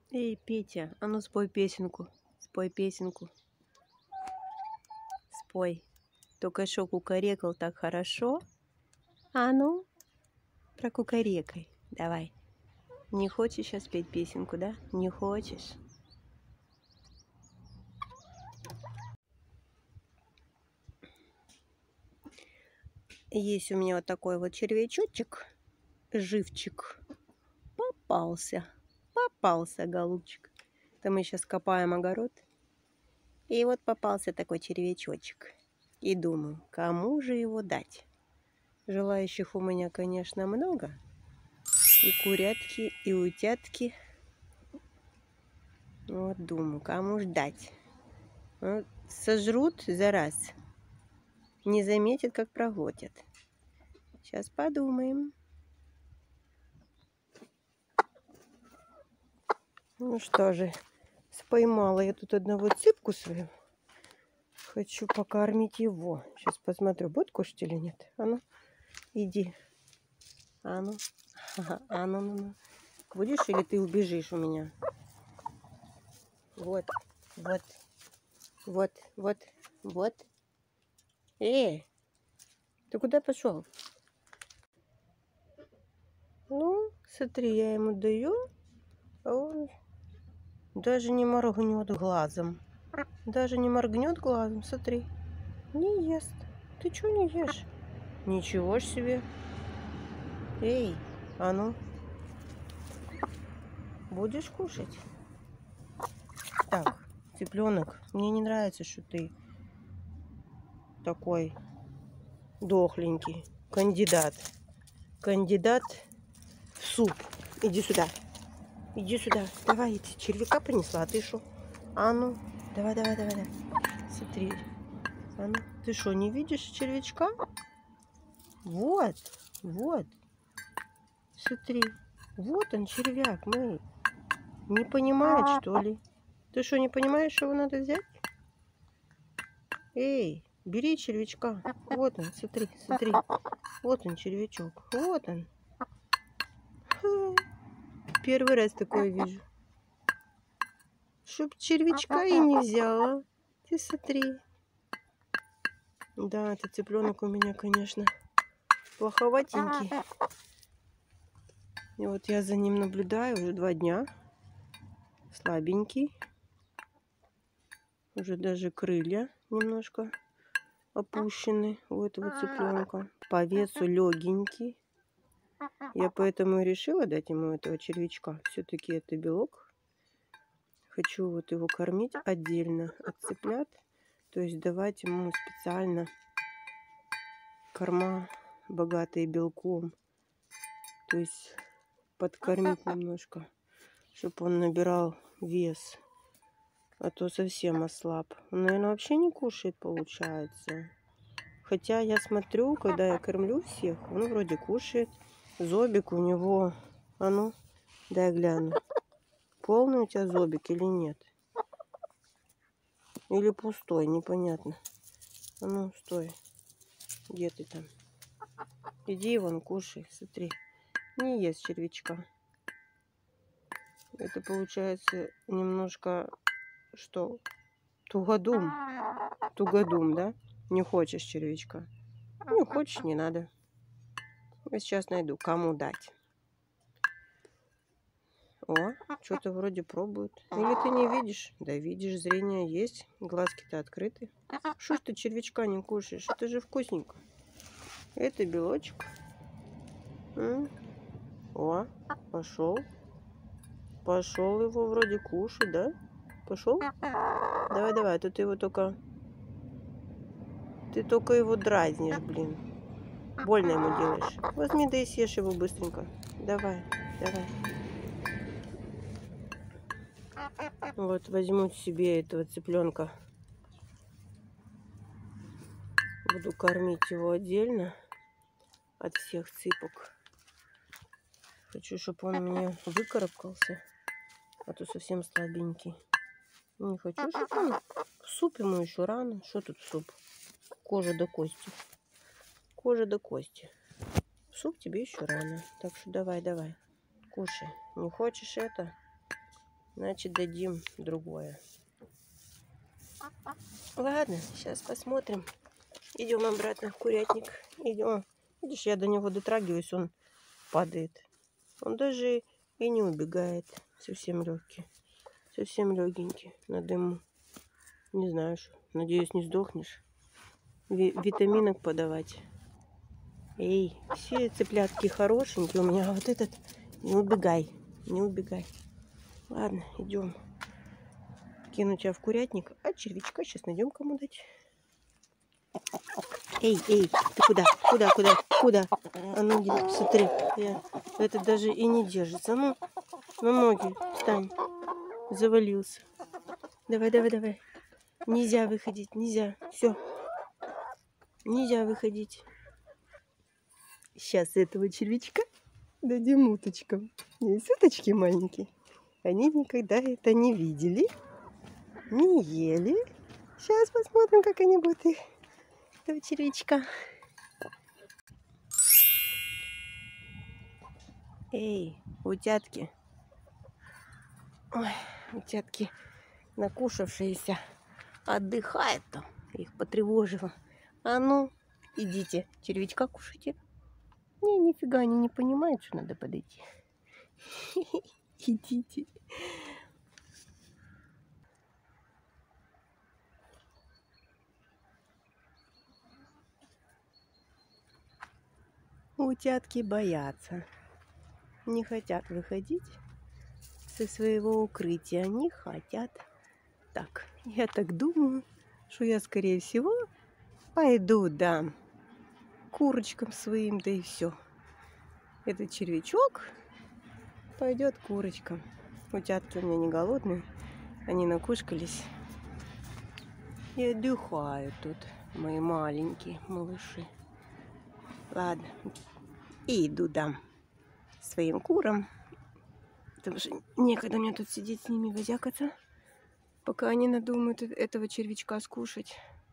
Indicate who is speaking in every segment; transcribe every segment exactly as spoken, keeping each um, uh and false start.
Speaker 1: Эй, Петя, а ну спой песенку. Спой песенку. Спой. Только что кукарекал так хорошо. А ну, прокукарекай. Давай. Не хочешь сейчас петь песенку, да? Не хочешь? Есть у меня вот такой вот червячочек, живчик. Попался. Попался, голубчик. Это мы сейчас копаем огород. И вот попался такой червячочек. И думаю, кому же его дать? Желающих у меня, конечно, много. И курятки, и утятки. Вот думаю, кому ждать. Вот сожрут за раз. Не заметят, как проглотят. Сейчас подумаем. Ну что же, споймала я тут одного цыпку свою. Хочу покормить его. Сейчас посмотрю, будет кушать или нет. А ну, иди. А ну, а ну, ну, ну. Будешь или ты убежишь у меня? Вот, вот, вот, вот, вот. Эй, ты куда пошел? Ну, смотри, я ему даю, а он даже не моргнет глазом. Даже не моргнет глазом, смотри. Не ест. Ты что не ешь? Ничего ж себе. Эй, а ну. Будешь кушать? Так, цыпленок, мне не нравится, что ты такой дохленький. Кандидат. Кандидат в суп. Иди сюда. Иди сюда. Давай, я тебе червяка принесла, а ты что? А ну, давай, давай, давай, давай. Смотри. А ну, ты что, не видишь червячка? Вот, вот. Смотри. Вот он, червяк мой. Не понимает, что ли? Ты что, не понимаешь, что его надо взять? Эй, бери червячка. Вот он, смотри, смотри. Вот он, червячок. Вот он. Ха. Первый раз такое вижу. Чтоб червячка и не взяла. Ты смотри. Да, этот цыпленок у меня, конечно, плоховатенький. И вот я за ним наблюдаю уже два дня. Слабенький. Уже даже крылья немножко опущены у этого цыпленка. По весу легенький. Я поэтому и решила дать ему этого червячка. Все-таки это белок. Хочу вот его кормить отдельно от цыплят. То есть давать ему специально корма, богатые белком. То есть подкормить немножко, чтобы он набирал вес. А то совсем ослаб. Он, наверное, вообще не кушает, получается. Хотя я смотрю, когда я кормлю всех, он вроде кушает. Зобик у него, а ну, дай гляну. Полный у тебя зобик или нет? Или пустой, непонятно. А ну, стой. Где ты там? Иди вон, кушай, смотри. Не ест червячка. Это получается немножко, что, тугодум. Тугодум, да? Не хочешь червячка? Не хочешь, не надо. Я сейчас найду, кому дать. О, что-то вроде пробует. Или ты не видишь? Да видишь, зрение есть. Глазки-то открыты. Что ж ты червячка не кушаешь? Это же вкусненько. Это белочек. М? О, пошел. Пошел его вроде кушать, да? Пошел? Давай, давай, тут ты его только... Ты только его дразнишь, блин. Больно ему делаешь. Возьми, да и съешь его быстренько. Давай, давай. Вот возьму себе этого цыпленка. Буду кормить его отдельно от всех цыпок. Хочу, чтобы он мне выкарабкался, а то совсем слабенький. Не хочу, чтобы он... Суп ему еще рано. Что тут суп? Кожа до кости. Кожа до кости. Суп тебе еще рано. Так что давай, давай. Кушай. Не хочешь это? Значит, дадим другое. Ладно, сейчас посмотрим. Идем обратно в курятник. Идем. Видишь, я до него дотрагиваюсь, он падает. Он даже и не убегает. Совсем легкий. Совсем легенький на дыму. Не знаю, что. Надеюсь, не сдохнешь. Ви витаминок подавать. Эй, все цыплятки хорошенькие у меня. А вот этот, не убегай. Не убегай. Ладно, идем. Кину тебя в курятник. А червячка сейчас найдем кому дать. Эй, эй, ты куда? Куда, куда, куда? А ну, смотри, я, это даже и не держится. Ну, на ноги встань. Завалился. Давай, давай, давай. Нельзя выходить, нельзя. Все. Нельзя выходить. Сейчас этого червячка дадим уточкам. Есть уточки маленькие. Они никогда это не видели, не ели. Сейчас посмотрим, как они будут их, этого червячка. Эй, утятки. Ой, утятки накушавшиеся. Отдыхают там. Их потревожило. А ну, идите, червячка кушайте. Не, нифига они не понимают, что надо подойти. Идите. Утятки боятся. Не хотят выходить со своего укрытия. Они хотят. Так, я так думаю, что я, скорее всего, пойду дам курочкам своим, да и все. Этот червячок пойдет курочкам. Утятки у меня не голодные. Они накушкались и отдыхают тут, мои маленькие малыши. Ладно, и иду дам своим курам. Потому что некогда мне тут сидеть с ними, возякаться, пока они надумают этого червячка скушать.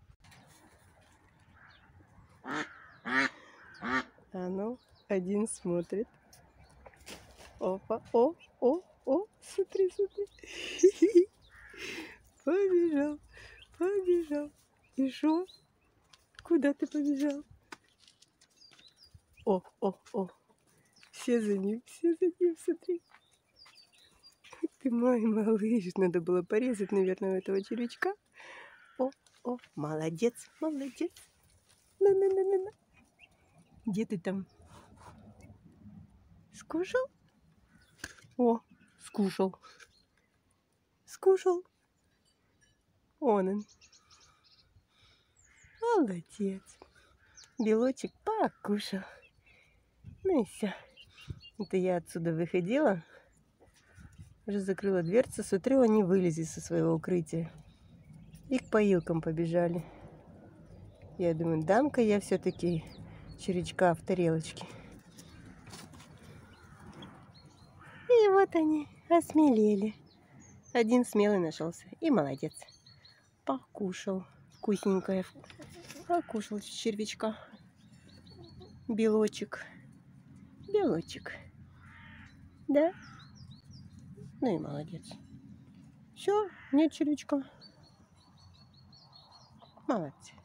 Speaker 1: А ну, один смотрит. Опа, о, о, о, смотри, смотри. Побежал, побежал. И шо? Куда ты побежал? О, о, о. Все за ним, все за ним, смотри. Ты мой малыш. Надо было порезать, наверное, этого червячка. О, о, молодец, молодец. На-на-на-на-на. Где ты там? Скушал? О, скушал. Скушал. Вон он. Молодец. Белочек покушал. Ну и все. Это я отсюда выходила. Уже закрыла дверцу. Смотрю, они вылезли со своего укрытия. И к поилкам побежали. Я думаю, дам-ка я все-таки червячка в тарелочке. И вот они осмелели. Один смелый нашелся. И молодец. Покушал. Вкусненькое. Покушал червячка. Белочек. Белочек. Да? Ну и молодец. Все, нет червячка. Молодцы.